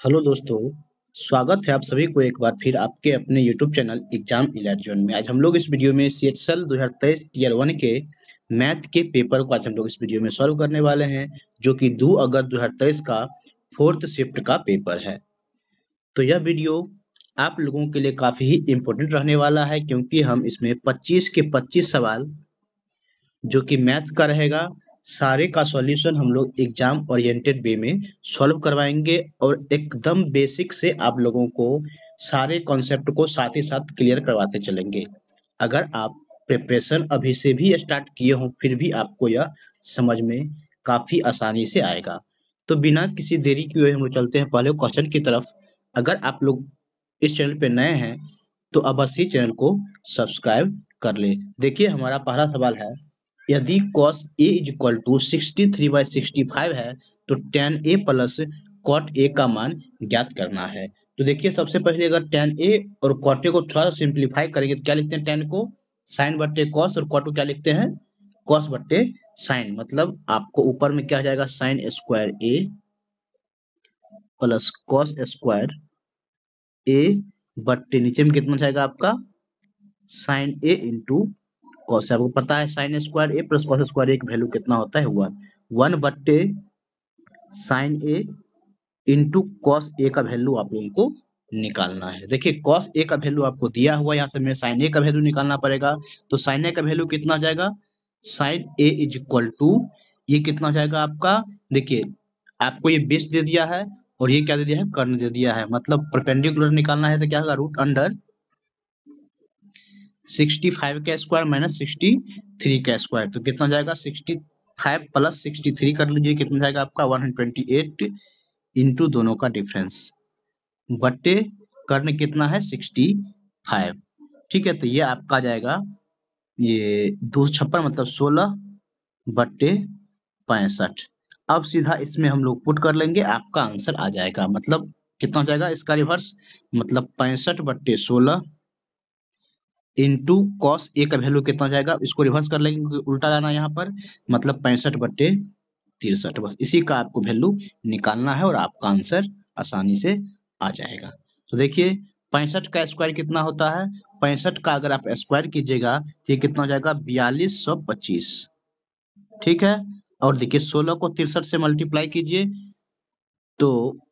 Hello दोस्तों, स्वागत है आप सभी को एक बार फिर आपके अपने YouTube channel exam alert zone में। आज हम लोग इस वीडियो में सीएचएल 2023 टीयर 1 के मैथ के पेपर को आज हम लोग इस वीडियो में सॉल्व करने वाले हैं, जो कि 2 अगस्त 2023 का फोर्थ शिफ्ट का पेपर है। तो यह वीडियो आप लोगों के लिए काफी ही इम्पोर्टेंट रहने वाला है, क्योंकि हम इसमें 25 के 25 सवाल जो कि मैथ का रहेगा, सारे का सॉल्यूशन हम लोग एग्जाम ओरिएंटेड वे में सॉल्व करवाएंगे और एकदम बेसिक से आप लोगों को सारे कॉन्सेप्ट को साथ ही साथ क्लियर करवाते चलेंगे। अगर आप प्रिपरेशन अभी से भी स्टार्ट किए हो, फिर भी आपको यह समझ में काफी आसानी से आएगा। तो बिना किसी देरी किए हुए हम लोग चलते हैं पहले क्वेश्चन की तरफ। अगर आप लोग इस चैनल पे नए हैं तो अवश्य चैनल को सब्सक्राइब कर ले। देखिए, हमारा पहला सवाल है, यदि cos A is equal to 63/65 है तो tan A plus cot A का मान ज्ञात करना है। तो देखिए, सबसे पहले अगर tan A और cot A को थोड़ा सा सिंप्लीफाई करेंगे तो क्या लिखते हैं, tan को sin बट्टे cos और cot को क्या लिखते हैं, cos बट्टे sin। मतलब आपको ऊपर में क्या आ जाएगा, sin square A plus cos square A बट्टे नीचे में कितना जाएगा आपका sin A इंटू कॉस। आपको पता है sine square A plus cos square A की वैल्यू कितना होता है, 1 बट्टे sine A into cos A का वैल्यू आप लोगों को निकालना है। देखिए, कॉस ए का वैल्यू आपको दिया हुआ है, यहाँ से हमें साइन ए का वैल्यू निकालना पड़ेगा। तो साइन ए का वैल्यू कितना हो जाएगा, sine A is equal to ये कितना हो जाएगा आपका, देखिए आपको ये बेस दे दिया है और ये क्या दे दिया है, कर्ण दे दिया है। मतलब परपेंडिकुलर निकालना है तो क्या होगा, रूट अंडर 65 का स्क्वायर माइनस 63 का स्क्वायर। तो कितना जाएगा, 65 प्लस 63 कर लीजिए, कितना जाएगा आपका 128 इंटू दोनों का डिफरेंस बट्टे कर्ण कितना है 65। ठीक है, तो ये आपका जाएगा ये 256 मतलब 16 बट्टे 65। अब सीधा इसमें हम लोग पुट कर लेंगे, आपका आंसर आ जाएगा। मतलब कितना हो जाएगा इसका रिवर्स, मतलब 65 बट्टे 16 इंटू कॉस ए का वैल्यू कितना हो जाएगा, इसको रिवर्स कर लेंगे क्योंकि उल्टा लाना है यहाँ पर। मतलब 65 बट्टे 63, बस इसी का आपको वैल्यू निकालना है और आपका आंसर आसानी से आ जाएगा। तो देखिए, 65 का स्क्वायर कितना होता है, 65 का अगर आप स्क्वायर कीजिएगा तो ये कितना हो जाएगा, 4225। ठीक है, और देखिए 16 को 63 से मल्टीप्लाई कीजिए तो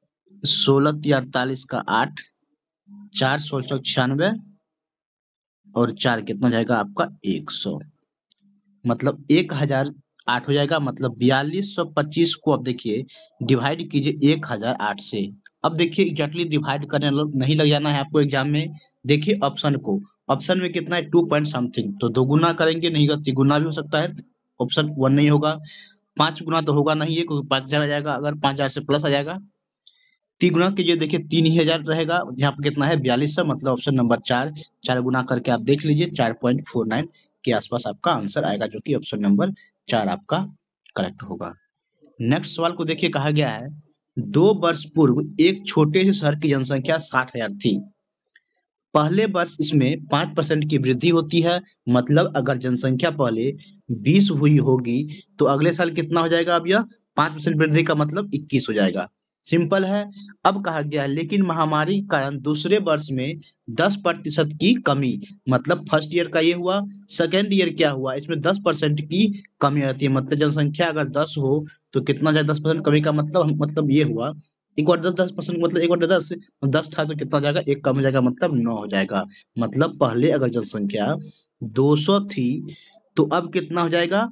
16 का 8, 4 1696 और 4 कितना जाएगा आपका 100। मतलब 1008 हो जाएगा। मतलब 4225 को अब देखिए डिवाइड कीजिए 1008 से। अब देखिए एग्जैक्टली डिवाइड करने नहीं लग जाना है आपको एग्जाम में। देखिए ऑप्शन को, ऑप्शन में कितना है 2 पॉइंट समथिंग, तो दो गुना करेंगे, नहीं होगा तिगुना भी हो सकता है। ऑप्शन 1 नहीं होगा, 5 गुना तो होगा नहीं है क्योंकि 5000 आ जाएगा, अगर 5000 से प्लस आ जाएगा। 3 गुना कीजिए, देखिए 3000 रहेगा, यहाँ पे कितना है 4200, मतलब ऑप्शन नंबर 4। 4 गुना करके आप देख लीजिए 4.49 के आसपास आपका आंसर आएगा, जो कि ऑप्शन नंबर 4 आपका करेक्ट होगा। नेक्स्ट सवाल को देखिए, कहा गया है 2 वर्ष पूर्व एक छोटे से शहर की जनसंख्या 60,000 थी। पहले वर्ष इसमें 5% की वृद्धि होती है। मतलब अगर जनसंख्या पहले 20 हुई होगी तो अगले साल कितना हो जाएगा, अब यह 5% वृद्धि का मतलब 21 हो जाएगा। सिंपल है। अब कहा गया है लेकिन महामारी के कारण दूसरे वर्ष में 10% की कमी, मतलब फर्स्ट ईयर का ये हुआ, सेकेंड ईयर क्या हुआ, इसमें 10% की कमी आती है। मतलब जनसंख्या अगर 10 हो तो कितना जाए 10% कमी का मतलब ये हुआ, एक बार 10% मतलब एक बार 10 था तो कितना हो जाएगा, एक कम हो जाएगा, मतलब 9 हो जाएगा। मतलब पहले अगर जनसंख्या 200 थी तो अब कितना हो जाएगा,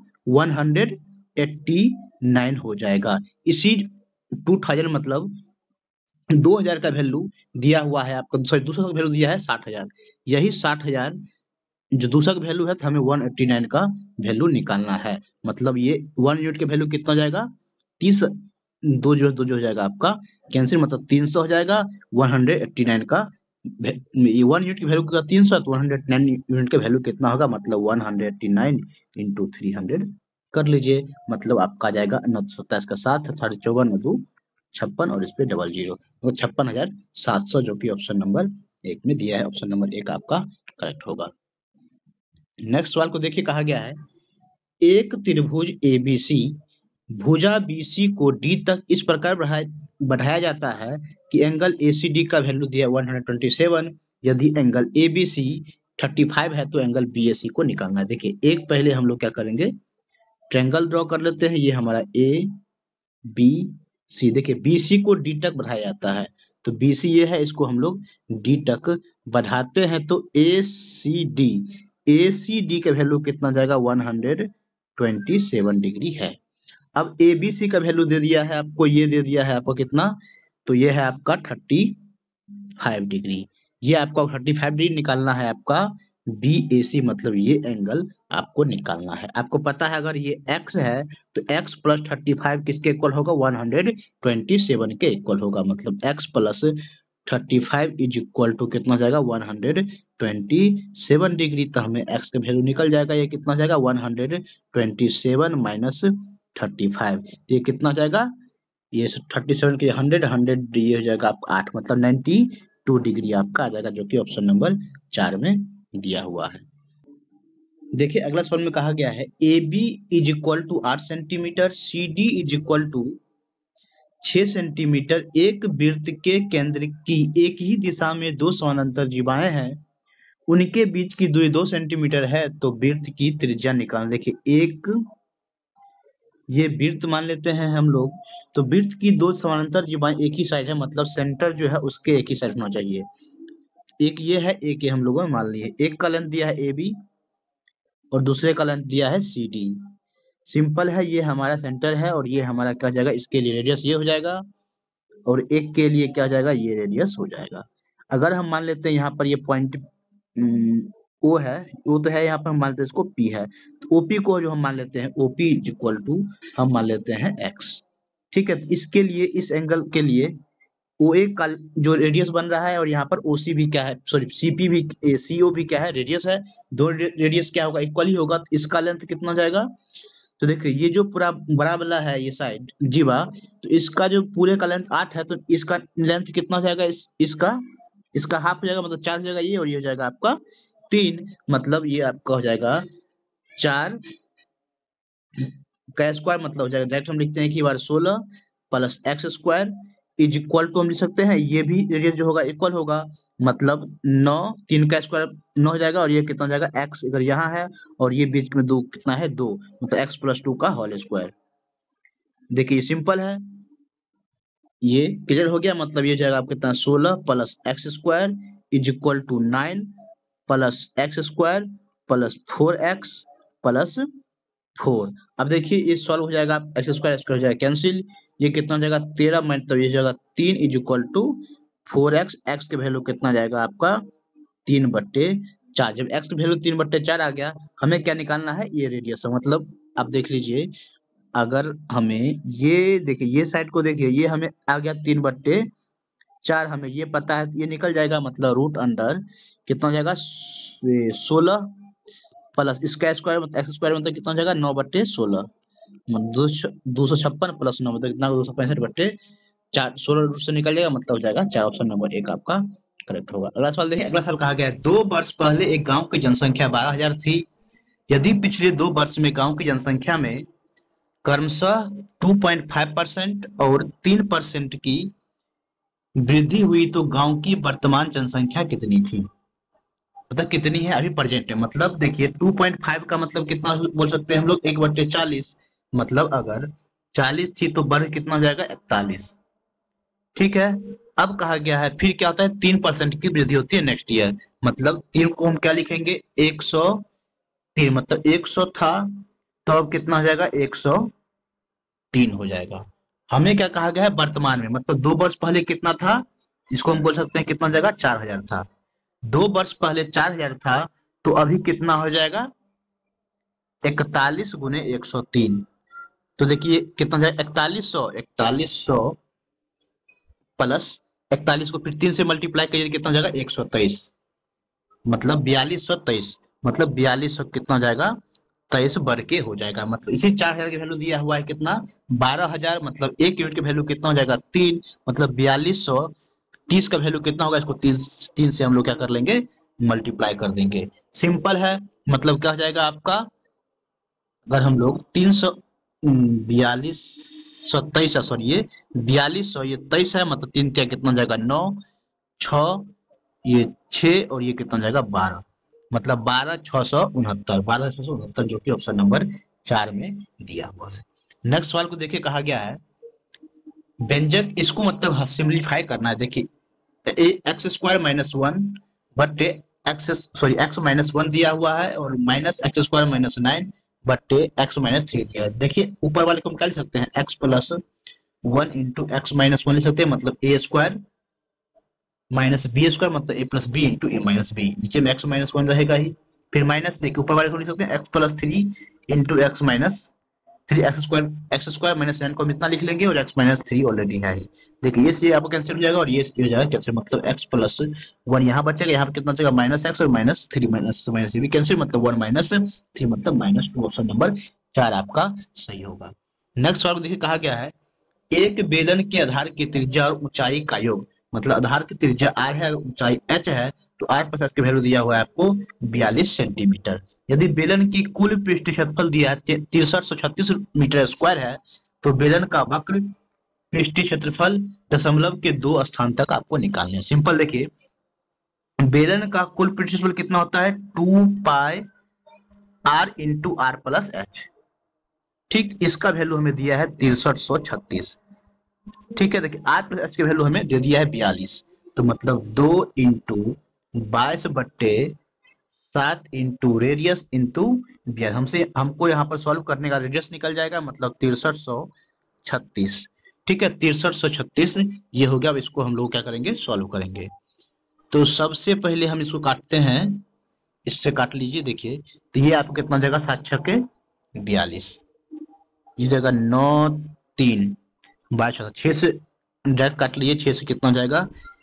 189 हो जाएगा। इसी 2000 मतलब 2000 का वैल्यू दिया हुआ है आपको, सॉरी 200 का वैल्यू दिया है 60,000। यही 60,000 जो 200 का वैल्यू है तो हमें 189 का वैल्यू निकालना है। मतलब ये 1 यूनिट का वैल्यू कितना हो जाएगा, 30, दो जो हो जाएगा आपका कैंसिल, मतलब 300 हो जाएगा। 189 का ये 1 यूनिट की वैल्यू का 300, तो 189 यूनिट का वैल्यू कितना होगा, मतलब 189 इंटू 300 कर लीजिए। मतलब आपका आ जाएगा 927 का 7, 54 2 56 और इस पे डबल जीरो, तो 56,700, जो कि ऑप्शन नंबर 1 में दिया है। ऑप्शन नंबर 1 आपका करेक्ट होगा। नेक्स्ट सवाल को देखिए, कहा गया है एक त्रिभुज एबीसी भुजा बीसी को डी तक इस प्रकार बढ़ाया जाता है कि एंगल एसीडी का वैल्यू दिया 127। यदि एंगल एबीसी 35 है तो एंगल बीएसी को निकालना है। देखिए एक पहले हम लोग क्या करेंगे, ट्रायंगल ड्रॉ कर लेते हैं। ये हमारा ए बी सी, देखिए बीसी को डी तक बढ़ाया जाता है, तो बीसी ये है, इसको हम लोग डी तक बढ़ाते हैं तो एसीडी का वैल्यू कितना जाएगा 127 डिग्री है। अब एबीसी का वैल्यू दे दिया है आपको, ये दे दिया है आपको कितना, तो ये है आपका 35 डिग्री। ये आपको 35 डिग्री निकालना है आपका बीएसी, मतलब ये एंगल आपको निकालना है। आपको पता है अगर ये x है तो x प्लस 35 किसके इक्वल होगा, 127 के इक्वल होगा। मतलब x plus 35 is equal to कितना जाएगा 127 डिग्री। तो हमें x का वैल्यू निकल जाएगा, ये कितना जाएगा 127 माइनस 35, तो ये कितना जाएगा, ये 37 के 100 ये हो जाएगा आपका 8, मतलब 92 डिग्री आपका आ जाएगा, जो कि ऑप्शन नंबर 4 में दिया हुआ है। देखिए अगला सवाल में कहा गया है A B is equal to 8 centimetre, C D is equal to 6 centimetre. एक वृत्त के केंद्र की एक ही दिशा में दो समानांतर जीवाएं हैं, उनके बीच की दूरी 2 सेंटीमीटर है, तो वृत्त की त्रिज्या निकालना। देखिए एक ये वृत्त मान लेते हैं हम लोग, तो वृत्त की दो समानांतर जीवाएं एक ही साइड है, मतलब सेंटर जो है उसके एक ही साइड होना चाहिए। एक ये है, एक ये हम लोगों ने मान लिए। एक का लेंथ दिया है ए बी और दूसरे का लेंथ दिया है सी डी। सिंपल है, ये हमारा सेंटर है और ये हमारा क्या जाएगा, इसके लिए रेडियस ये हो जाएगा और एक के लिए क्या जाएगा, ये रेडियस हो जाएगा। अगर हम मान लेते हैं यहाँ पर ये पॉइंट ओ है, ओ तो है, यहाँ पर हम मान लेते हैं इसको पी है, तो ओपी को जो हम मान लेते हैं ओपी इज इक्वल टू हम मान लेते हैं एक्स। ठीक है, तो इसके लिए इस एंगल के लिए ओ ए का जो रेडियस बन रहा है और यहाँ पर ओसी भी क्या है, सॉरी सीपी भी, सीओ भी क्या है, रेडियस है। दो रेडियस क्या होगा, इक्वल ही होगा, तो इसका लेंथ कितना जाएगा, तो देखिए ये जो पूरा बड़ा वाला है ये साइड जीवा, तो इसका जो पूरे का लेंथ 8 है, तो इसका लेंथ कितना जाएगा, इसका हाफ हो जाएगा, मतलब 4 हो जाएगा ये, और ये हो जाएगा आपका 3, मतलब ये आपका हो जाएगा 4 का स्क्वायर, मतलब हो जाएगा डायरेक्ट हम लिखते हैं कि बार 16 plus x square is equal to हम लिख सकते हैं, ये भी रेडियस जो होगा इक्वल होगा, मतलब 9, 3 का स्क्वायर 9 हो जाएगा, और ये कितना हो जाएगा एक्स अगर यहाँ है और ये बीच में 2 कितना है 2, मतलब एक्स प्लस 2 का होल स्क्वायर। देखिए सिंपल है, ये क्लियर हो गया। मतलब ये जाएगा आपका कितना 16 plus x square is equal to 9 plus x square plus 4x plus 4। अब देखिए ये सॉल्व हो जाएगा, एक्स स्क्वायर हो जाएगा कैंसिल, ये कितना हो जाएगा 13, मतलब ये जाएगा 3 is equal to 4x। X के वैल्यू कितना जाएगा आपका 3/4। जब एक्स की वैल्यू 3/4 आ गया, हमें क्या निकालना है, ये रेडियस है। मतलब आप देख लीजिए, अगर हमें ये देखिए ये साइड को देखिए, ये हमें आ गया 3/4, हमें ये पता है, ये निकल जाएगा, मतलब रूट अंडर कितना हो जाएगा 16 प्लस इसका स्क्वायर मतलब एक्स स्क्वायर, मतलब कितना हो जाएगा 9/16, 256 प्लस 9 मतलब कितना 265/4, 16 रूट से निकल जाएगा, मतलब हो जाएगा 4। ऑप्शन नंबर 1 आपका करेक्ट होगा। अगला सवाल देखिए, अगला सवाल कहा गया है 2 वर्ष पहले एक गांव की जनसंख्या 12,000 थी। यदि पिछले 2 वर्ष में गांव की जनसंख्या में क्रमशः 2.5% और 3% की वृद्धि हुई तो गांव की वर्तमान जनसंख्या कितनी थी, मतलब कितनी है अभी प्रेजेंट में। मतलब देखिए 2.5 का मतलब कितना बोल सकते हैं हम लोग 1/40, मतलब अगर 40 थी तो बढ़ कितना हो जाएगा 41। ठीक है, अब कहा गया है फिर क्या होता है 3% की वृद्धि होती है नेक्स्ट ईयर, मतलब 3 को हम क्या लिखेंगे 103, मतलब 100 था तो अब कितना हो जाएगा 103 हो जाएगा। हमें क्या कहा गया है वर्तमान में, मतलब 2 वर्ष पहले कितना था, इसको हम बोल सकते हैं कितना हो जाएगा 4000 था। 2 वर्ष पहले 4000 था तो अभी कितना हो जाएगा 41 गुने 103, तो देखिए कितना जाएगा 4100 प्लस 41 को फिर 3 से मल्टीप्लाई करिए कितना हो जाएगा 123, मतलब 4223, मतलब 4200 कितना जाएगा 23 बढ़ के हो जाएगा। मतलब इसी 4000 की वैल्यू दिया हुआ है कितना 12000, मतलब 1 यूनिट की वैल्यू कितना हो जाएगा 3, मतलब 4230 का वैल्यू कितना होगा, इसको 3 से हम लोग क्या कर लेंगे मल्टीप्लाई कर देंगे। सिंपल है, मतलब क्या हो जाएगा आपका, अगर हम लोग 300 4223 है, सॉरी ये 4200, ये 23 है, मतलब 3 क्या कितना जाएगा 9, 6, ये 6 और ये कितना जाएगा 12, मतलब 12,669, 12,669 जो कि ऑप्शन नंबर 4 में दिया हुआ है। नेक्स्ट सवाल को देखिए, कहा गया है व्यंजक, इसको मतलब सिंप्लीफाई करना है। देखिए एक्स स्क्वायर माइनस वन बटे x, sorry x minus one दिया हुआ है और माइनस एक्स स्क्वायर माइनस 9 बटे एक्स माइनस 3 दिया है। देखिए ऊपर वाले को हम क्या लिख सकते हैं, x plus one into x minus one लिख सकते हैं, मतलब a square minus b square, मतलब a plus b into a minus b, नीचे में एक्स माइनस वन रहेगा ही। फिर माइनस देखिए ऊपर वाले को लिख सकते हैं x plus three into x minus three, x square minus n को हम इतना लिख लेंगे और एक्स माइनस थ्री ऑलरेडी है ही। देखिए ये से आपको कैंसिल हो जाएगा और ये हो जाएगा कैंसिल, मतलब एक्स प्लस वन यहाँ बचेगा, यहाँ पे कितना बचेगा माइनस एक्स और माइनस थ्री, माइनस माइनस भी कैंसिल, मतलब वन माइनस थ्री मतलब माइनस टू, ऑप्शन नंबर 4 आपका सही होगा। नेक्स्ट सवाल देखिए, कहा गया है एक बेलन के आधार की त्रिज्या और ऊंचाई का योग, मतलब आधार की त्रिज्या r है, ऊंचाई h है, तो r प्लस h की वैल्यू दिया हुआ है आपको 42 सेंटीमीटर। यदि बेलन की कुल पृष्ठ क्षेत्रफल दिया है 6336 मीटर स्क्वायर है, तो बेलन का वक्र पृष्ठ क्षेत्रफल दशमलव के 2 स्थान तक आपको निकालना है। सिंपल देखिए, बेलन का कुल पृष्ठ क्षेत्रफल कितना होता है 2 pi r into r plus h, ठीक, इसका वैल्यू हमें दिया है 6336, ठीक है। देखिए आर प्लस एच की वैल्यू हमें दे दिया है 42, तो मतलब 2 इंटू 22 बट्टे 7 इंटू रेडियस इंटू 42, हमको यहाँ पर सॉल्व करने का रेडियस निकल जाएगा, मतलब 6336, ठीक है 6336 ये हो गया। अब इसको हम लोग क्या करेंगे, सॉल्व करेंगे। तो सबसे पहले हम इसको काटते हैं, इससे काट लीजिए। देखिए तो ये आपको कितना जाएगा 7 छक्के 42, ये जाएगा 9 3 22 6 से डायरेक्ट काट लीजिए, 6 से कितना जाएगा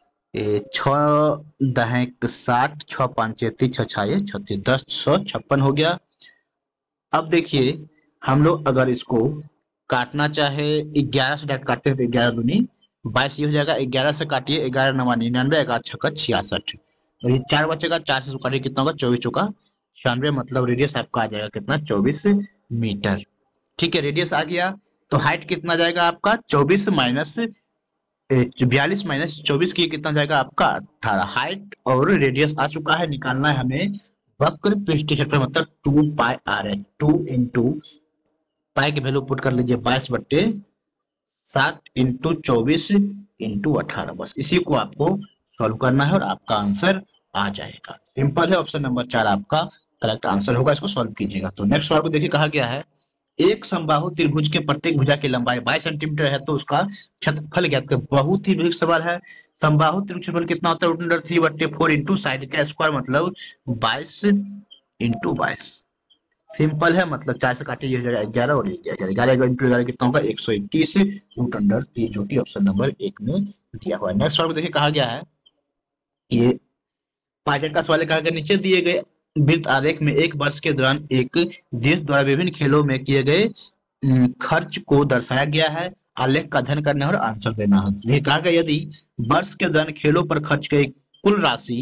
6 दहेक 60, 6 5 33, 6 6 36, 1056 हो गया। अब देखिए हम लोग अगर इसको काटना चाहे 11 से डायरेक्ट काटते हैं तो 11 दूनी 22 ये हो जाएगा, 11 से काटिए 11 9 99, 11 छक्का 66, और ये 4 बचेगा, 4 से काटिए कितना होगा 24 चौका 96, मतलब रेडियस आपका आ जाएगा कितना 24 मीटर, ठीक है। रेडियस आ गया तो हाइट कितना जाएगा आपका 24 माइनस 42 माइनस 24 की कितना जाएगा आपका 18, हाइट और रेडियस आ चुका है। निकालना है हमें वक्र पृष्ठ क्षेत्रफल, मतलब 2 पाई आर है, 2 इंटू पाई की वैल्यू पुट कर लीजिए 22 बट्टे 7 इंटू 24 इंटू 18, बस इसी को आपको सॉल्व करना है और आपका आंसर आ जाएगा। सिंपल है, ऑप्शन नंबर 4 आपका करेक्ट आंसर होगा, इसको सॉल्व कीजिएगा। तो नेक्स्ट सवाल को देखिए, कहा गया है एक समबाहु त्रिभुज के प्रत्येक भुजा की लंबाई 22 सेंटीमीटर है, तो उसका क्षेत्रफल ज्ञात करें। बहुत ही सवाल है। समबाहु त्रिभुज क्षेत्रफल कितना होता है √3 बट्टे 4 इंटू साइड का स्क्वायर, मतलब 22 इंटू 22, सिंपल है, मतलब 4 से काटिए ये हो जाएगा 11 और 11 इंटू 11 कितना होगा 121 √3, जो कि ऑप्शन नंबर 1 में दिया हुआ है। नेक्स्ट सवाल को देखिए, कहा गया है ये पायलट का सवाल, कहा गया नीचे दिए गए वृत्त आरेख में एक वर्ष के दौरान एक देश द्वारा विभिन्न खेलों में किए गए खर्च को दर्शाया गया है, आलेख का अध्ययन करना है और आंसर देना है। कहा गया यदि वर्ष के दौरान खेलों पर खर्च की कुल राशि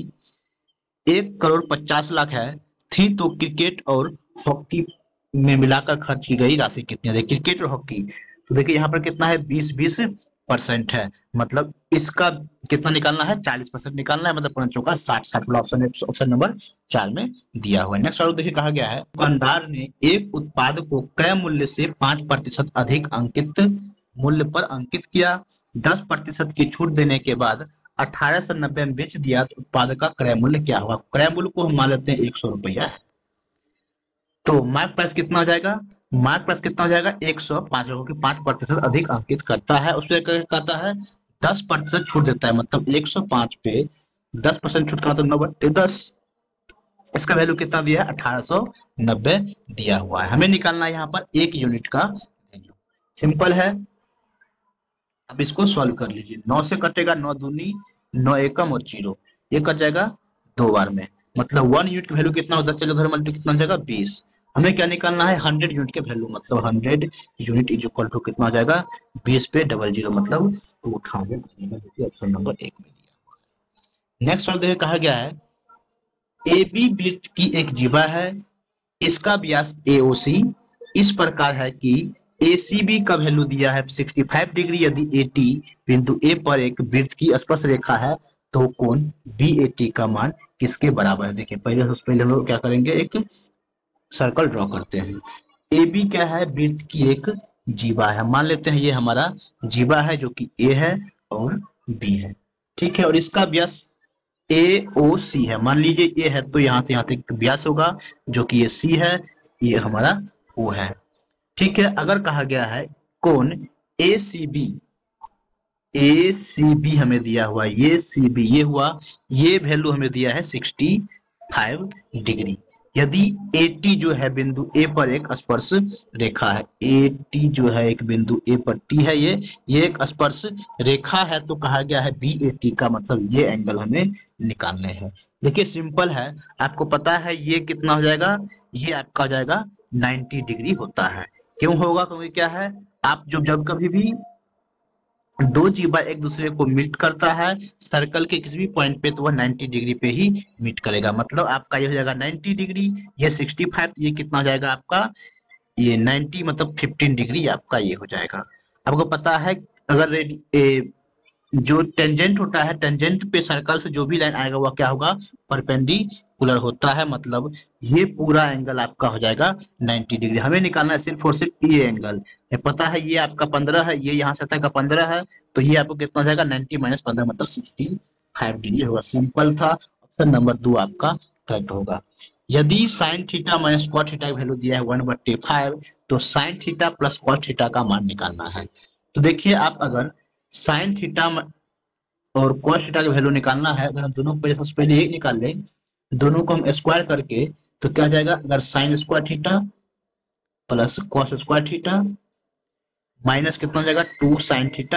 1,50,00,000 है थी, तो क्रिकेट और हॉकी में मिलाकर खर्च की गई राशि कितनी है। क्रिकेट और हॉकी, तो देखिए यहाँ पर कितना है 20% है, मतलब इसका कितना निकालना है 40% निकालना है, मतलब 5 चौका 60 वाला ऑप्शन नंबर 4 में दिया हुआ है। नेक्स्ट सवाल देखिए, कहा गया है दुकानदार ने एक उत्पाद को क्रय मूल्य से 5% अधिक अंकित मूल्य पर अंकित किया, 10% की छूट देने के बाद 1890 में बेच दिया, तो उत्पाद का क्रय मूल्य क्या होगा। क्रय मूल्य को हम मान लेते हैं 100 रुपया है, तो मार्क प्राइस कितना हो जाएगा, मार्क प्राइस कितना हो जाएगा 105, क्योंकि 5% अधिक अंकित करता है, उसपे कहता है 10% छूट देता है, मतलब 105 पे 10% छूट का मतलब 9 बट्टे 10, इसका वैल्यू कितना दिया है 1890 दिया हुआ है। हमें निकालना है यहाँ पर 1 यूनिट का वैल्यू, सिंपल है। अब इसको सॉल्व कर लीजिए, 9 से कटेगा 9 दूनी 9 एकम और 0, ये कट जाएगा 2 बार में, मतलब 1 यूनिट की वैल्यू कितना होता है, चलो उधर मल्टी कितना जाएगा 20। हमें क्या निकालना है 100 यूनिट के वैल्यू, मतलब 100 यूनिट इज इक्वल टू कितना हो जाएगा 20 पे 00, मतलब 200, जो कि ऑप्शन नंबर 1 में दिया हुआ है। नेक्स्ट सवाल देखिए, कहा गया है AB वृत्त की एक जीवा है, इसका व्यास AOC इस प्रकार है कि ACB का वैल्यू दिया है 65 डिग्री। यदि AT बिंदु A पर एक वृत्त की स्पर्श रेखा है तो कोण BAT का मान किसके बराबर है? देखिए पहले सबसे पहले हम लोग क्या करेंगे, एक सर्कल ड्रॉ करते हैं। AB क्या है? वृत्त की एक जीवा है। मान लेते हैं ये हमारा जीवा है जो कि A है और B है, ठीक है। और इसका व्यास AOC है। मान लीजिए A है तो यहाँ से यहाँ तक व्यास होगा जो कि ये C है, ये हमारा O है, ठीक है। अगर कहा गया है कोण ACB, ACB हमें दिया हुआ ये CB ये हुआ, ये वैल्यू हमें दिया है 65 डिग्री। यदि AT जो है बिंदु A पर एक स्पर्श रेखा है, AT जो है एक बिंदु A पर T है, ये एक स्पर्श रेखा है, तो कहा गया है BAT का मतलब ये एंगल हमें निकालने हैं। देखिए सिंपल है, आपको पता है ये कितना हो जाएगा, ये आपका हो जाएगा 90 डिग्री होता है। क्यों होगा? क्योंकि क्या है, आप जब कभी भी दो जीवा एक दूसरे को मीट करता है सर्कल के किसी भी पॉइंट पे, तो वह 90 डिग्री पे ही मीट करेगा। मतलब आपका ये हो जाएगा 90 डिग्री, ये 65, ये कितना हो जाएगा आपका, ये 90 मतलब 15 डिग्री आपका ये हो जाएगा। आपको पता है अगर जो टेंजेंट होता है, टेंजेंट पे सर्कल से जो भी लाइन आएगा वह क्या होगा, परपेंडिकुलर होता है। मतलब ये पूरा एंगल आपका हो जाएगा 90 डिग्री। हमें निकालना है सिर्फ और सिर्फ ये एंगल। ये पता है ये आपका 15 है, ये यहाँ से तक का 15 है, तो ये आपको कितना हो जाएगा 90 माइनस 15 मतलब 65 डिग्री होगा। सिंपल था, ऑप्शन नंबर 2 आपका करेक्ट होगा। यदि sine theta minus cot theta की वैल्यू दिया है 1/5, तो sine theta plus cot theta का मान निकालना है। तो देखिए आप अगर साइन थीटा और कॉस थीटा का वैल्यू निकालना है, अगर हम दोनों को सबसे पहले एक निकाल लें, दोनों को हम स्क्वायर करके, तो क्या जाएगा, अगर sine square theta plus cos square theta minus कितना हो जाएगा 2 sine theta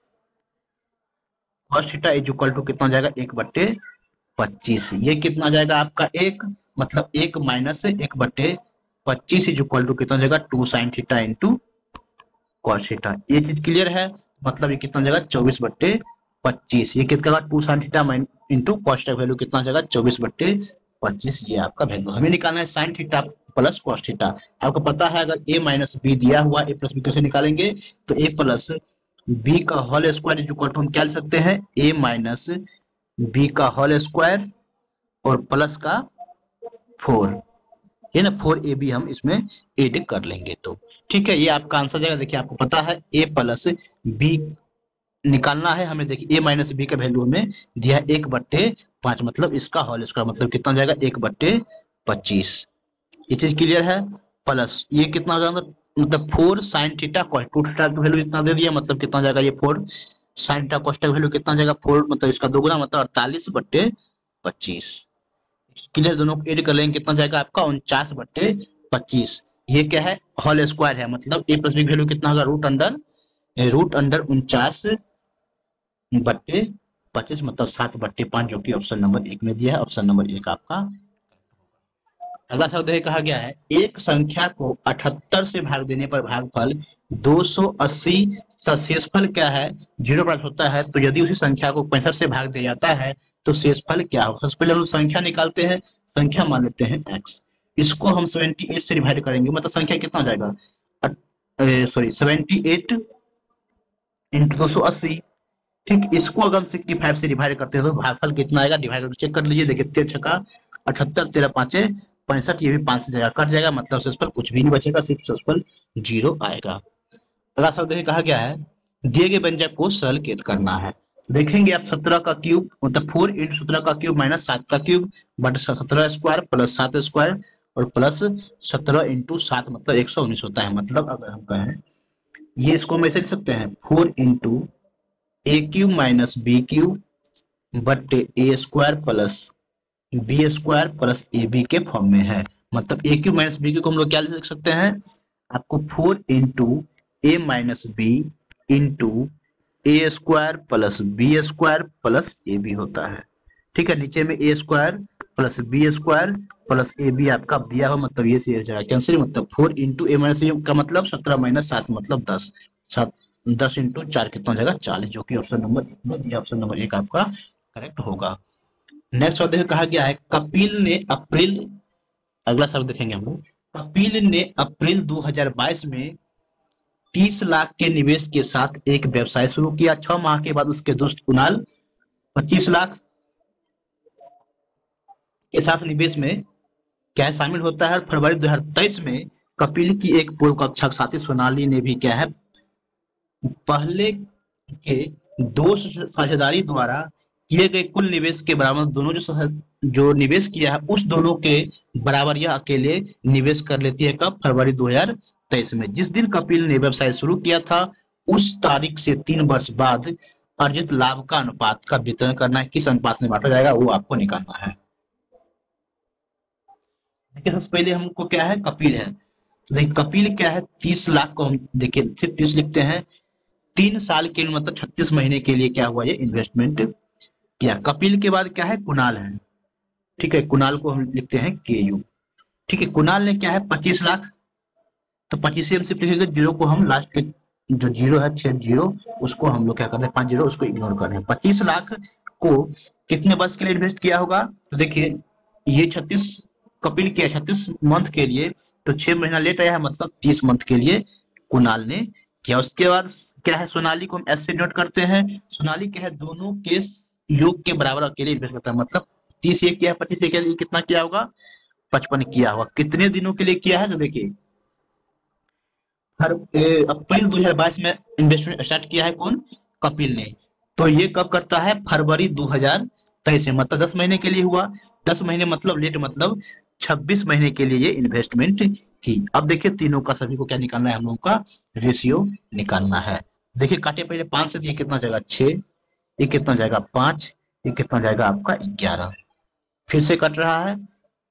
cos theta is equal to कितना हो जाएगा 1/25। ये कितना हो जाएगा आपका 1, मतलब 1 माइनस 1/25 इज इक्वल टू कितना हो जाएगा 2 sine theta into cos theta. ये चीज क्लियर है? मतलब ये कितना हो जाएगा 24/25। ये कितना 2 sine theta into cos theta value कितना हो जाएगा 24/25। ये आपका वैल्यू हमें निकालना है sine theta plus cos theta. आपको पता है अगर a माइनस बी दिया हुआ, a प्लस बी कैसे निकालेंगे, तो a प्लस बी का whole square is equal to हम क्या लिख सकते हैं, a माइनस बी का होल स्क्वायर और प्लस का 4, ये ना 4ab हम इसमें ऐड कर लेंगे तो ठीक है, ये आपका आंसर जाएगा। देखिए आपको पता है a प्लस बी निकालना है हमें। देखिए a माइनस बी का वैल्यू हमें दिया है 1/5, मतलब इसका होल स्क्वायर मतलब कितना जाएगा 1/25। ये चीज क्लियर है? प्लस ये कितना हो जाएगा, मतलब 4 साइन थीटा कॉस, 2 थीटा का वैल्यू इतना दे दिया, मतलब कितना जाएगा ये 4 साइन थीटा कॉस का वैल्यू कितना जाएगा 4, मतलब इसका दोगुना मतलब 48/25। क्लियर? दोनों को ऐड कर लेंगे कितना जाएगा आपका 49/25। ये क्या है, होल स्क्वायर है, मतलब a प्लस बी वैल्यू कितना होगा रूट अंडर 49/25 मतलब 7/5, जो कि ऑप्शन नंबर 1 में दिया है। ऑप्शन नंबर 1 आपका। अगला शब्द है, कहा गया है एक संख्या को 78 से भाग देने पर भागफल 280 तथा शेषफल क्या है 0 प्राप्त होता है। तो यदि उसी संख्या को 65 से भाग दिया जाता है तो शेषफल क्या होगा। सबसे पहले हम संख्या निकालते हैं, संख्या मान लेते हैं x, इसको हम 78 से डिवाइड करेंगे, मतलब संख्या कितना हो जाएगा, सॉरी 78 इंटू 280। ठीक, इसको अगर हम 65 से डिवाइड करते हैं तो भागफल कितना आएगा, डिवाइड करके चेक कर लीजिए। देखिए 13 छक्का 78, 13 पांचे 65, ये भी 5 से जगह कट जाएगा, मतलब शेषफल कुछ भी नहीं बचेगा, सिर्फ शेषफल 0 आएगा। अगला शब्द में कहा गया है दिए गए व्यंजक को सरल करना है। देखेंगे आप 17 का क्यूब मतलब 4 इंटू 17 का क्यूब माइनस 7 का क्यूब बट 17 स्क्वायर प्लस 7 स्क्वायर और प्लस 17 इंटू 7 मतलब 119 होता है। मतलब अगर हम कहें ये इसको हम ऐसे लिख सकते हैं 4 into a cube minus b cube बट a square plus b square plus a b के फॉर्म में है। मतलब a cube minus b cube को हम लोग क्या लिख सकते हैं, आपको 4 into a minus b into a square plus b square plus a b होता है। ठीक है, नीचे में a square plus b square plus a b आपका दिया हुआ, मतलब ये से हो जाएगा कैंसिल। मतलब 4 इंटू ए माइनस का मतलब 17 माइनस 7 मतलब 10, 10 इंटू 4 कितना हो जाएगा 40, जो कि ऑप्शन नंबर 1 में दिया। ऑप्शन नंबर 1 आपका करेक्ट होगा। नेक्स्ट शब्द में कहा गया है कपिल ने अप्रैल, अगला शब्द देखेंगे हम लोग, कपिल ने अप्रैल 2022 में 30 लाख के निवेश के साथ एक व्यवसाय शुरू किया। 6 माह के बाद उसके दोस्त कुणाल 25 लाख के साथ निवेश में क्या है शामिल होता है। फरवरी 2023 में कपिल की एक पूर्व कक्षा साथी सोनाली ने भी क्या है पहले के दो साझेदारी द्वारा किए गए कुल निवेश के बराबर दोनों जो निवेश किया है उस दोनों के बराबर यह अकेले निवेश कर लेती है। कब? फरवरी 2023 में। जिस दिन कपिल ने व्यवसाय शुरू किया था उस तारीख से 3 वर्ष बाद अर्जित लाभ का अनुपात का वितरण करना है। किस अनुपात में बांटा जाएगा वो आपको निकालना है। देखिए सबसे पहले हमको क्या है कपिल है, तो देखिए कपिल क्या है 30 लाख को हम देखिए सिर्फ 30 लिखते हैं। 3 साल के मतलब 36 महीने के लिए क्या हुआ ये इन्वेस्टमेंट किया। कपिल के बाद क्या है कुणाल है, ठीक है, कुणाल को हम लिखते हैं KU, ठीक है। कुणाल ने क्या है 25 लाख, तो 25 से हम सिर्फ लिखेंगे, जीरो को हम लास्ट के जो जीरो है 6 जीरो उसको हम लोग क्या करते हैं 5 जीरो उसको इग्नोर कर रहे हैं। 25 लाख को कितने वर्ष के लिए इन्वेस्ट किया होगा, तो देखिए ये 36 कपिल किया 36 मंथ के लिए, तो 6 महीना लेट आया है मतलब 30 मंथ के लिए कुणाल ने किया। उसके बाद क्या है सोनाली को हम एस से नोट करते हैं। सोनाली क्या है दोनों के योग के बराबर अकेले इन्वेस्ट करता है, मतलब 30 ये किया है 25 ये किया है, कितना किया होगा 55 किया होगा। कितने दिनों के लिए किया है, तो देखिए हर अप्रैल 2022 में इन्वेस्टमेंट स्टार्ट किया है कौन कपिल ने, तो ये कब करता है फरवरी 2023 में, मतलब 10 महीने के लिए हुआ। 10 महीने मतलब लेट मतलब 26 महीने के लिए ये इन्वेस्टमेंट की। अब देखिए तीनों का सभी को क्या निकालना है हम लोगों का रेशियो निकालना है। देखिए काटे पहले 5 से, ये कितना जाएगा 6, ये कितना जाएगा 5, ये कितना जाएगा आपका 11। फिर से कट रहा है,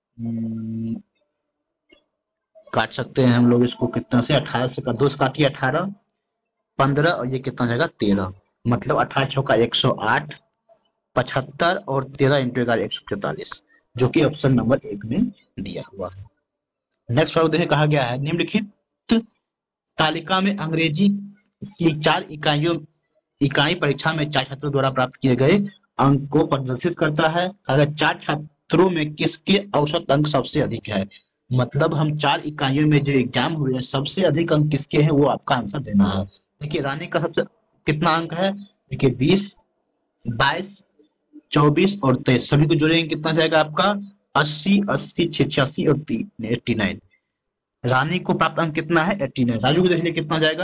काट सकते हैं हम लोग इसको कितना से 18 से कर 2 से काटिए 18 15 और ये कितना जाएगा 13, मतलब 18 चौका 108 75 और 13 इंटू 11 144, जो कि ऑप्शन नंबर 1 में दिया हुआ है। नेक्स्ट सवाल देखिए कहा गया है निम्नलिखित तालिका में अंग्रेजी की 4 इकाई परीक्षा में 4 छात्रों द्वारा प्राप्त किए गए अंक को प्रदर्शित करता है। अगर 4 छात्रों में किसके औसत अंक सबसे अधिक है, मतलब हम 4 इकाइयों में जो एग्जाम हुए हैं सबसे अधिक अंक किसके हैं वो आपका आंसर देना है। देखिए रानी का सबसे कितना अंक है, देखिए 20 22 24 और 23, सभी को जोड़ेंगे कितना जाएगा आपका 80 80 86 और 89। रानी को प्राप्त अंक कितना है 89। राजू को देख लिया कितना जाएगा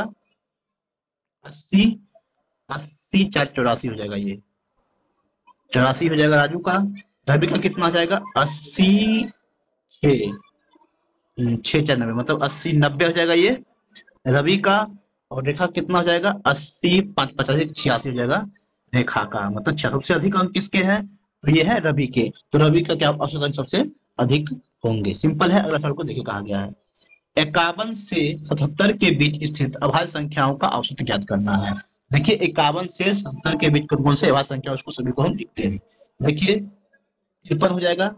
80 80 4 84 हो जाएगा, ये 84 हो जाएगा राजू का। रवि का कितना जाएगा 80 6 6 4 90, मतलब 80 90 हो जाएगा ये रवि का। और रेखा कितना हो जाएगा 80 5 85 86 हो जाएगा रेखा का, मतलब सबसे अधिक अंक किसके हैं, तो ये है रवि के, तो रवि का क्या औसत अंक सबसे अधिक होंगे। सिंपल है। अगला सवाल को देखिए कहा गया है 51 से 77 के बीच स्थित अभाज्य संख्याओं का औसत ज्ञात करना है। देखिए 51 से 77 के बीच कौन कौन से अभाज्य संख्या उसको सभी को हम लिखते हैं। देखिए 53 हो जाएगा,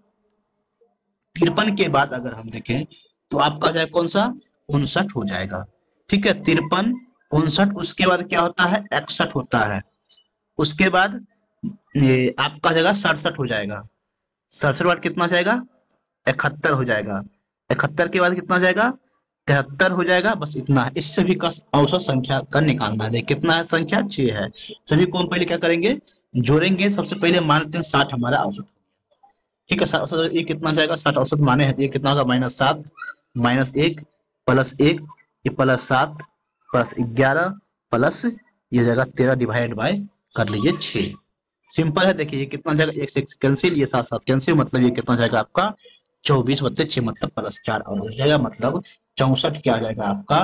53 के बाद अगर हम देखें तो आपका जाए कौन सा 59 हो जाएगा, ठीक है। 53 59, उसके बाद क्या होता है 61 होता है, उसके बाद ये आपका जगह 67 हो जाएगा, 67 बाद कितना जाएगा 71 हो जाएगा, 71 के बाद कितना जाएगा 73 हो जाएगा, बस इतना है। इस सभी का औसत संख्या का निकालना है। कितना है संख्या 6 है। सभी को हम पहले क्या करेंगे जोड़ेंगे। सबसे पहले मानते हैं 60 हमारा औसत, ठीक है। औसत ये कितना जाएगा 60 औसत माने हैं, तो ये कितना होगा -7 -1 +1 ये +7 +11 प्लस ये जाएगा 13 डिवाइड बाय कर लीजिए 6। सिंपल है। देखिए ये कितना जाएगा 1 से 1 कैंसिल, ये 7 7 कैंसिल, मतलब ये कितना जाएगा आपका 24 + 6 मतलब +4 और हो जाएगा, मतलब 64 क्या आ जाएगा आपका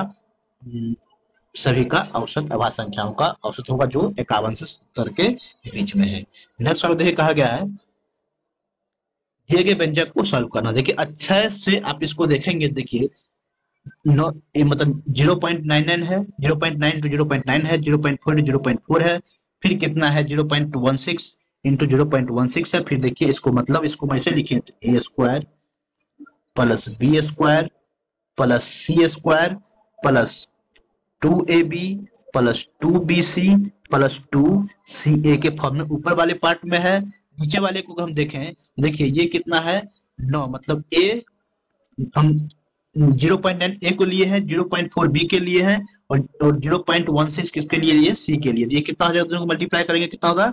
सभी का औसत अभाज्य संख्याओं का औसत होगा जो 51 से 70 के बीच में है। नेक्स्ट सवाल देखिए कहा गया है दिए गए व्यंजक को सॉल्व करना। देखिए अच्छे से आप इसको देखेंगे, देखिए ये मतलब 0.99 है, 0.9 to 0.9 है, 0.4 to 0.4 है, फिर कितना है 0.16 into 0.16 है। फिर देखिए इसको मतलब इसको ऐसे लिखे a square plus b square plus c square plus 2ab plus 2bc plus 2ca के फॉर्म में ऊपर वाले पार्ट में है। नीचे वाले को हम देखें, देखिए ये कितना है 9, मतलब a हम 0.9 ए को लिए है, 0.4 बी के लिए है, और 0.16 किसके लिए है, सी के लिए। ये कितना हो जाएगा, दोनों को मल्टीप्लाई करेंगे कितना होगा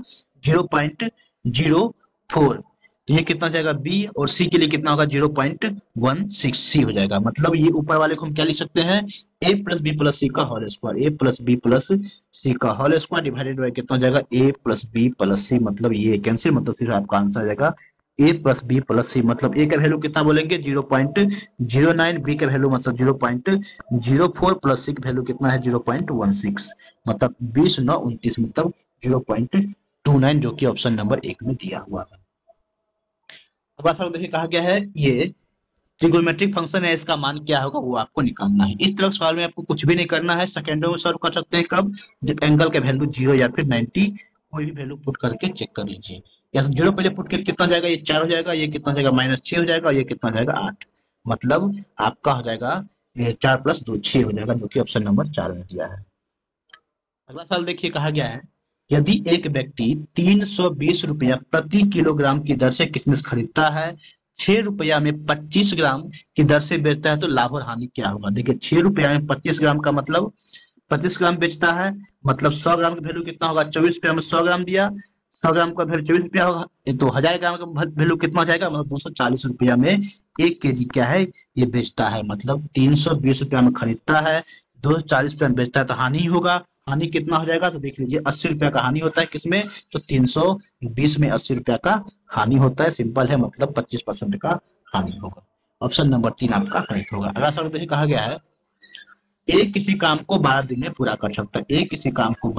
0.04। तो ये कितना हो जाएगा बी, और सी के लिए कितना होगा 0.16 सी हो जाएगा। मतलब ये ऊपर वाले को हम क्या लिख सकते हैं, a plus b plus c का होल स्क्वायर, ए प्लस बी प्लस सी का होल स्क्वायर डिवाइडेड बाय कितना हो जाएगा a plus b plus c. मतलब ये कैंसिल, मतलब सिर्फ आपका आंसर आ जाएगा a plus b plus c. मतलब ए का वैल्यू कितना बोलेंगे 0.09, बी का वैल्यू मतलब 0.04, प्लस सी का वैल्यू कितना है 0.16। मतलब 20 9 29 मतलब 0.29, जो कि ऑप्शन नंबर 1 में दिया हुआ है। अगला सवाल देखिए कहा गया है ये ट्रिगोनोमेट्रिक फंक्शन है, इसका मान क्या होगा वो आपको निकालना है। इस तरह के सवाल में आपको कुछ भी नहीं करना है, सेकेंडों में सॉल्व कर सकते हैं। कब, जब एंगल का वैल्यू 0 या फिर 90 कोई भी वैल्यू पुट करके चेक कर लीजिए। या 0 पहले पुट करके कितना जाएगा, ये 4 हो जाएगा, ये कितना जाएगा -6 हो जाएगा, और ये कितना जाएगा 8। मतलब आपका हो जाएगा ये 4 + 2 6 हो जाएगा, जो कि ऑप्शन नंबर 4 में दिया है। अगला सवाल देखिए कहा गया है यदि एक व्यक्ति 320 रुपया प्रति किलोग्राम की दर से किशमिश खरीदता है, 6 रुपया में 25 ग्राम की दर से बेचता है, तो लाभ और हानि क्या होगा। देखिए 6 रुपया में 25 ग्राम का मतलब 25 ग्राम बेचता है, मतलब 100 ग्राम का वैल्यू कितना होगा, 24 रुपया में 100 ग्राम दिया, 100 ग्राम का वैल्यू 24 रुपया होगा, तो 1000 ग्राम का वैल्यू कितना हो जाएगा, मतलब 240 रुपया में 1 केजी क्या है ये बेचता है। मतलब 320 रुपया में खरीदता है, 240 रुपया में बेचता है, तो हानि ही होगा। हानि कितना हो जाएगा, तो देख लीजिए 80 रुपया का हानि होता है किसमें, तो 320 में 80 रुपया का हानि होता है। सिंपल है, मतलब 25% का हानि होगा। ऑप्शन नंबर 3 आपका करेक्ट होगा। अगला सवाल देखिए कहा गया है ए किसी काम को 12 दिन में पूरा कर सकता है, ए किसी काम को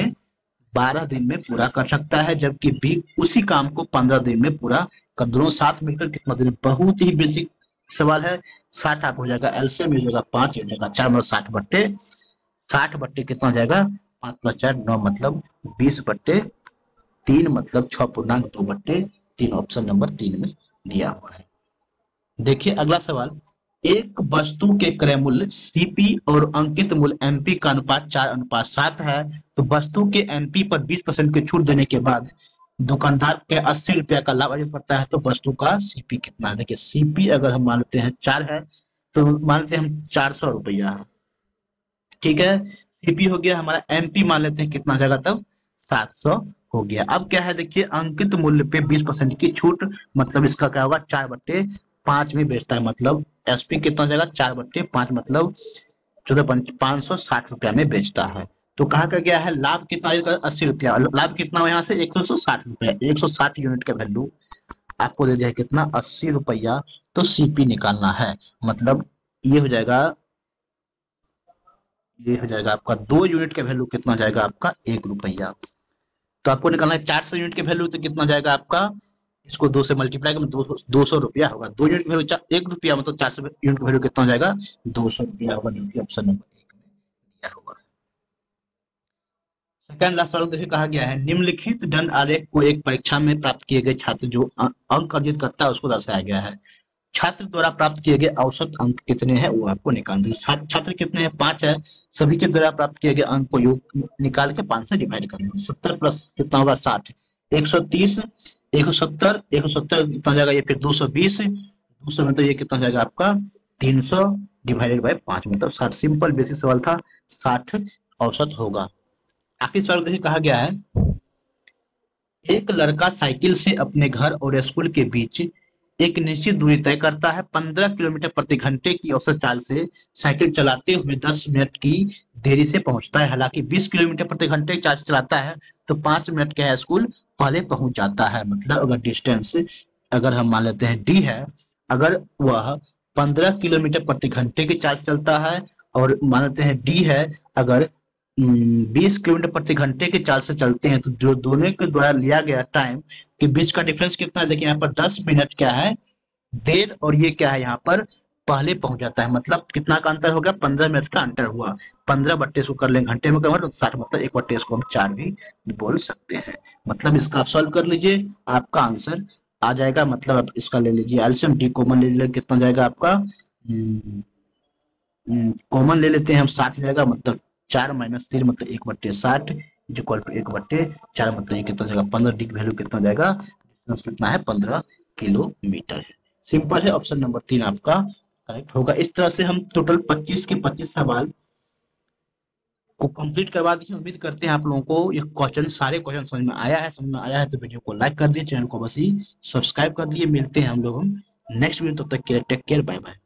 12 दिन में पूरा कर सकता है, जबकि बी उसी काम को 15 दिन में पूरा कर। दोनों साथ मिलकर कितना दिन, बहुत ही बेसिक सवाल है। 60 आप हो जाएगा, एलसीएम हो जाएगा 5, हो जाएगा 4 मतलब 60 बट्टे कितना हो जाएगा 5 + 4 9, मतलब 20/3, मतलब 6.2/3। ऑप्शन नंबर 3 में दिया हुआ है। देखिए अगला सवाल, एक वस्तु के क्रय मूल्य सीपी और अंकित मूल्य एमपी का अनुपात 4:7 है, तो वस्तु के एमपी पर 20% की छूट देने के बाद दुकानदार के 80 रुपया का लाभ अर्जित करता है, तो वस्तु का सीपी कितना है। देखिए सीपी अगर हम मानते हैं 4 है, तो मानते हैं हम 400 रुपया है, ठीक है। सीपी हो गया हमारा, एमपी मान लेते हैं कितना जाएगा तब 700 हो गया। अब क्या है देखिए अंकित मूल्य पे 20% की छूट, मतलब इसका क्या होगा 4/5 में बेचता है, मतलब एसपी कितना जाएगा 4/5, मतलब 14,560 रुपया में बेचता है। तो कहा का गया है लाभ कितना आएगा 80 रुपया, लाभ कितना हो यहाँ से 160 रुपया, 160 यूनिट का वैल्यू आपको दे दिया है कितना 80 रुपया, तो सीपी निकालना है। मतलब ये हो जाएगा, ये हो जाएगा आपका 2 यूनिट का वैल्यू कितना हो जाएगा आपका 1 रुपया। तो आपको निकालना है 400 यूनिट के वैल्यू, तो कितना जाएगा आपका, इसको 2 से मल्टीप्लाई करें 200 रुपया होगा। 2 यूनिट वैल्यू 1 रुपया, मतलब 400 यूनिट का वैल्यू कितना हो जाएगा 200 रुपया होगा, जो कि ऑप्शन नंबर 1 में दिया होगा। सेकंड लास्ट सवाल देखिए कहा गया है निम्नलिखित दंड आरेख को एक परीक्षा में प्राप्त किए गए छात्र जो अंक अर्जित करता है उसको दर्शाया गया है। छात्र द्वारा प्राप्त किए गए औसत अंक कितने हैं वो आपको निकालना है। छात्र कितने हैं 5 है, सभी के द्वारा प्राप्त किए गए अंक को योग निकाल के 5 से डिवाइड करना है। 70 प्लस कितना होगा 60, 130, 170, 170 कितना जाएगा ये फिर 220, 200 में तो ये कितना जाएगा आपका 300 डिवाइडेड बाय 5, मतलब 60। सिंपल बेसिक सवाल था, 60 औसत होगा। आखिरी सवाल देखिए कहा गया है एक लड़का साइकिल से अपने घर और स्कूल के बीच एक निश्चित दूरी तय करता है। 15 किलोमीटर प्रति घंटे की औसत चाल से साइकिल चलाते हुए 10 मिनट की देरी से पहुंचता है। हालांकि 20 किलोमीटर प्रति घंटे की चाल से चलाता है तो 5 मिनट के स्कूल पहले पहुंच जाता है। मतलब अगर डिस्टेंस अगर हम मान लेते हैं डी है, अगर वह 15 किलोमीटर प्रति घंटे की चाल से चलता है, और मान लेते हैं डी है अगर 20 किलोमीटर प्रति घंटे की चाल से चलते हैं, तो जो दोनों के द्वारा लिया गया टाइम के बीच का डिफरेंस कितना है। देखिए यहाँ पर 10 मिनट क्या है देर, और ये क्या है यहाँ पर पहले पहुंच जाता है। मतलब कितना का अंतर हो गया 15 मिनट का अंतर हुआ। 15 बट्टे इसको कर लेंगे घंटे में कन्वर्ट, 60 मतलब 1 बट्टे इसको हम 4 भी बोल सकते हैं। मतलब इसका आप सॉल्व कर लीजिए, आपका आंसर आ जाएगा। मतलब आप इसका ले लीजिए एलसीएम, डी कॉमन ले लीजिए, कितना जाएगा आपका कॉमन ले लेते हैं हम 60 जाएगा, मतलब 4 - 3 मतलब 1/60 इक्वल टू 1/4, मतलब ये कितना जाएगा 15, डी की वैल्यू कितना जाएगा डिस्टेंस कितना है 15 किलोमीटर है। सिंपल है, ऑप्शन नंबर 3 आपका करेक्ट होगा। इस तरह से हम टोटल 25 के 25 सवाल को कंप्लीट करवा दिए। उम्मीद करते हैं आप लोगों को ये क्वेश्चन, सारे क्वेश्चन समझ में आया है तो वीडियो को लाइक कर दिए, चैनल को बस ही सब्सक्राइब कर दिए। मिलते हैं हम लोग नेक्स्ट वीडियो, तब तक के लिए टेक केयर, बाय बाय।